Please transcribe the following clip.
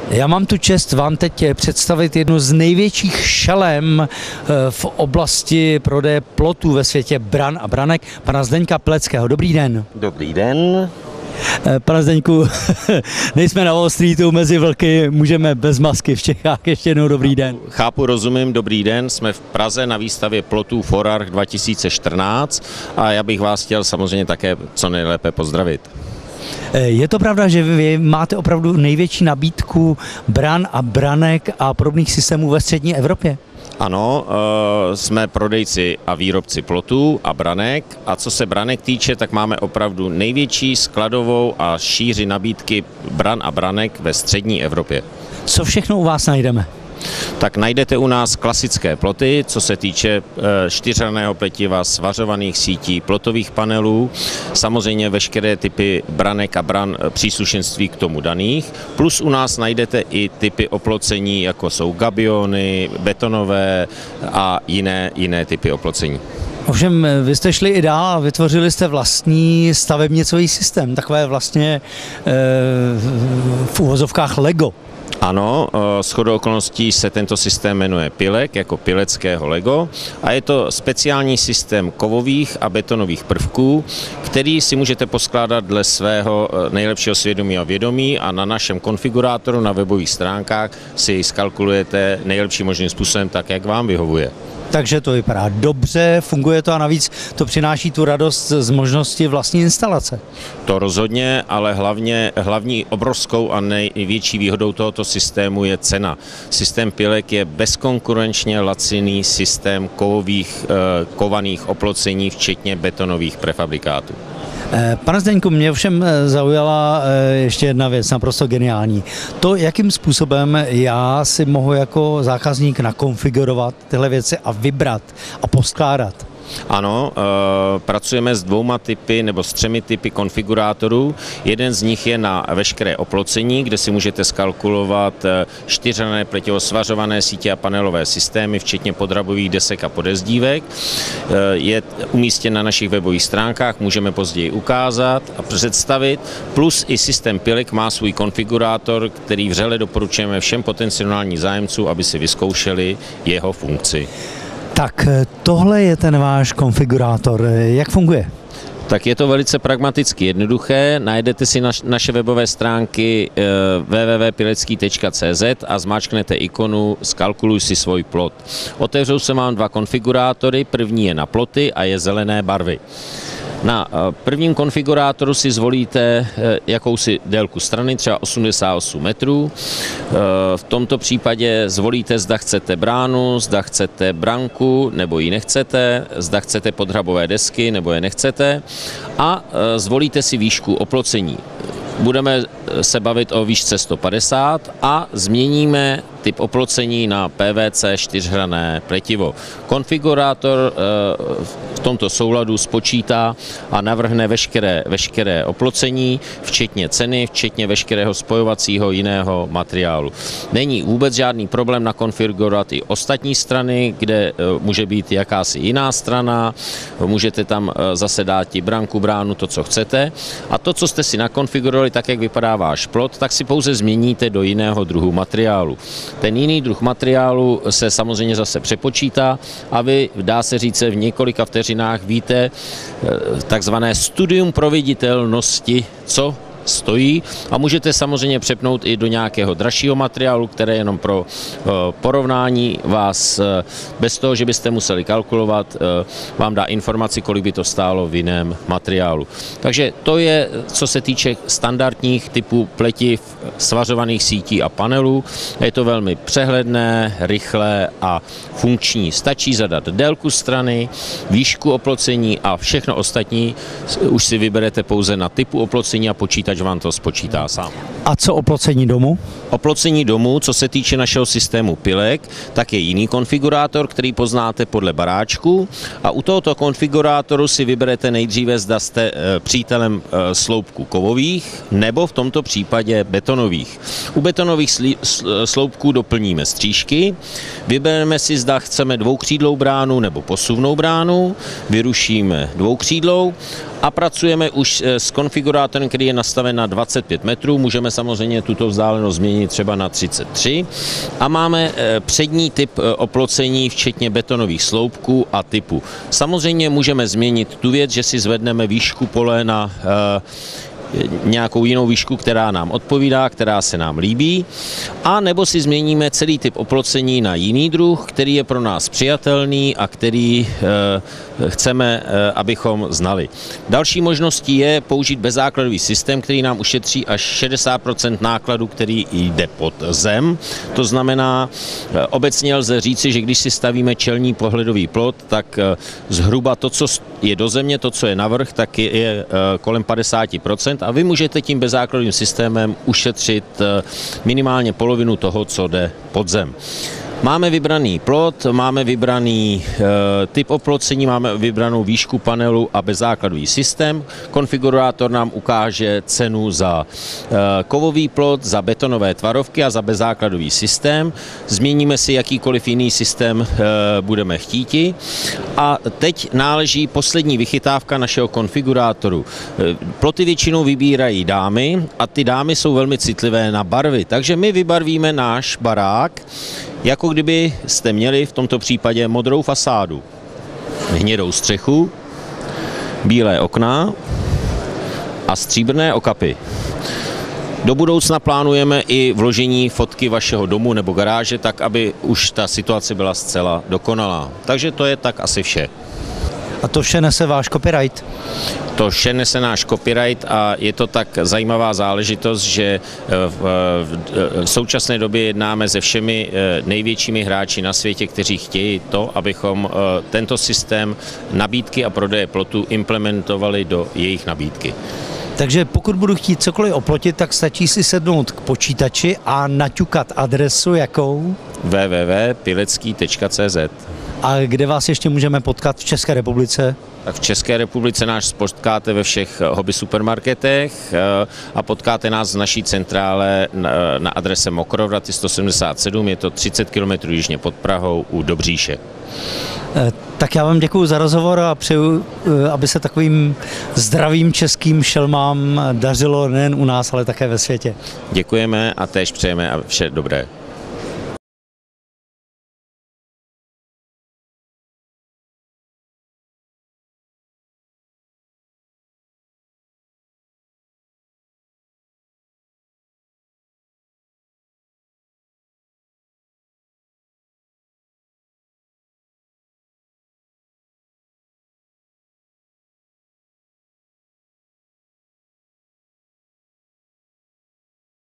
Já mám tu čest vám teď představit jednu z největších šelem v oblasti prodeje plotů ve světě bran a branek, pana Zdeňka Pileckého. Dobrý den. Dobrý den. Pane Zdeňku, nejsme na Wall Streetu mezi vlky, můžeme bez masky v Čechách. Ještě jednou dobrý den. Chápu, rozumím, dobrý den. Jsme v Praze na výstavě plotů Forarch 2014 a já bych vás chtěl samozřejmě také co nejlépe pozdravit. Je to pravda, že vy máte opravdu největší nabídku bran a branek a podobných systémů ve střední Evropě? Ano, jsme prodejci a výrobci plotů a branek a co se branek týče, tak máme opravdu největší skladovou a šíři nabídky bran a branek ve střední Evropě. Co všechno u vás najdeme? Tak najdete u nás klasické ploty, co se týče čtyřhranného pletiva, svařovaných sítí, plotových panelů, samozřejmě veškeré typy branek a bran příslušenství k tomu daných, plus u nás najdete i typy oplocení, jako jsou gabiony, betonové a jiné typy oplocení. Ovšem, vy jste šli i dál a vytvořili jste vlastní stavebnicový systém, takové vlastně v uvozovkách Lego. Ano, shodou okolností se tento systém jmenuje Pilek, jako pileckého Lego, a je to speciální systém kovových a betonových prvků, který si můžete poskládat dle svého nejlepšího svědomí a vědomí a na našem konfigurátoru na webových stránkách si ji skalkulujete nejlepším možným způsobem tak, jak vám vyhovuje. Takže to vypadá dobře, funguje to a navíc to přináší tu radost z možnosti vlastní instalace. To rozhodně, ale hlavní obrovskou a největší výhodou tohoto systému je cena. Systém Pilek je bezkonkurenčně laciný systém kovaných oplocení, včetně betonových prefabrikátů. Pane Zdeňku, mě ovšem zaujala ještě jedna věc, naprosto geniální. To, jakým způsobem já si mohu jako zákazník nakonfigurovat tyhle věci a vybrat a poskládat. Ano, pracujeme s dvouma typy nebo s třemi typy konfigurátorů. Jeden z nich je na veškeré oplocení, kde si můžete skalkulovat čtyřhranné pletivosvařované sítě a panelové systémy, včetně podrabových desek a podezdívek. Je umístěn na našich webových stránkách, můžeme později ukázat a představit. Plus i systém Pilek má svůj konfigurátor, který vřele doporučujeme všem potenciálním zájemcům, aby si vyzkoušeli jeho funkci. Tak tohle je ten váš konfigurátor. Jak funguje? Tak je to velice pragmaticky jednoduché. Najdete si naše webové stránky www.pilecký.cz a zmáčknete ikonu Skalkuluj si svůj plot. Otevřou se vám dva konfigurátory, první je na ploty a je zelené barvy. Na prvním konfigurátoru si zvolíte jakousi délku strany, třeba 88 metrů. V tomto případě zvolíte, zda chcete bránu, zda chcete branku, nebo ji nechcete, zda chcete podhrabové desky, nebo je nechcete a zvolíte si výšku oplocení. Budeme se bavit o výšce 150 a změníme typ oplocení na PVC čtyřhranné pletivo. Konfigurátor v tomto souladu spočítá a navrhne veškeré oplocení, včetně ceny, včetně veškerého spojovacího jiného materiálu. Není vůbec žádný problém nakonfigurovat i ostatní strany, kde může být jakási jiná strana, můžete tam zase dát i branku, bránu, to, co chcete. A to, co jste si nakonfigurovali, tak jak vypadá váš plot, tak si pouze změníte do jiného druhu materiálu. Ten jiný druh materiálu se samozřejmě zase přepočítá a vy, dá se říct, v několika vteřinách víte takzvané studium proveditelnosti, co stojí a můžete samozřejmě přepnout i do nějakého dražšího materiálu, které jenom pro porovnání vás, bez toho, že byste museli kalkulovat, vám dá informaci, kolik by to stálo v jiném materiálu. Takže to je, co se týče standardních typů pletiv, svařovaných sítí a panelů. Je to velmi přehledné, rychlé a funkční. Stačí zadat délku strany, výšku oplocení a všechno ostatní už si vyberete pouze na typu oplocení a počítač vám to spočítá sám. A co oplocení domu? Oplocení domu, co se týče našeho systému Pilek, tak je jiný konfigurátor, který poznáte podle baráčku a u tohoto konfigurátoru si vyberete nejdříve, zda jste přítelem sloupků kovových nebo v tomto případě betonových. U betonových sloupků doplníme střížky, vybereme si, zda chceme dvoukřídlou bránu nebo posuvnou bránu, vyrušíme dvoukřídlou A pracujeme už s konfigurátorem, který je nastaven na 25 metrů. Můžeme samozřejmě tuto vzdálenost změnit třeba na 33. A máme přední typ oplocení, včetně betonových sloupků a typu. Samozřejmě můžeme změnit tu věc, že si zvedneme výšku pole na nějakou jinou výšku, která nám odpovídá, která se nám líbí, a nebo si změníme celý typ oplocení na jiný druh, který je pro nás přijatelný a který chceme, abychom znali. Další možností je použít bezzákladový systém, který nám ušetří až 60% nákladu, který jde pod zem. To znamená, obecně lze říci, že když si stavíme čelní pohledový plot, tak zhruba to, co je do země, to, co je navrch, tak je kolem 50%. A vy můžete tím bezzákladovým systémem ušetřit minimálně polovinu toho, co jde pod zem. Máme vybraný plot, máme vybraný typ oplocení, máme vybranou výšku panelu a bezzákladový systém. Konfigurátor nám ukáže cenu za kovový plot, za betonové tvarovky a za bezzákladový systém. Změníme si jakýkoliv jiný systém budeme chtíti. A teď náleží poslední vychytávka našeho konfigurátoru. Ploty většinou vybírají dámy a ty dámy jsou velmi citlivé na barvy, takže my vybarvíme náš barák, jako kdyby jste měli v tomto případě modrou fasádu, hnědou střechu, bílé okna a stříbrné okapy. Do budoucna plánujeme i vložení fotky vašeho domu nebo garáže, tak aby už ta situace byla zcela dokonalá. Takže to je tak asi vše. A to vše nese váš copyright? To vše nese náš copyright a je to tak zajímavá záležitost, že v současné době jednáme se všemi největšími hráči na světě, kteří chtějí to, abychom tento systém nabídky a prodeje plotu implementovali do jejich nabídky. Takže pokud budu chtít cokoliv oplotit, tak stačí si sednout k počítači a naťukat adresu jakou? www.pilecký.cz. A kde vás ještě můžeme potkat v České republice? Tak v České republice nás potkáte ve všech hobby supermarketech a potkáte nás v naší centrále na adrese Mokrovraty 177, je to 30 km jižně pod Prahou u Dobříše. Tak já vám děkuji za rozhovor a přeju, aby se takovým zdravým českým šelmám dařilo nejen u nás, ale také ve světě. Děkujeme a též přejeme a vše dobré.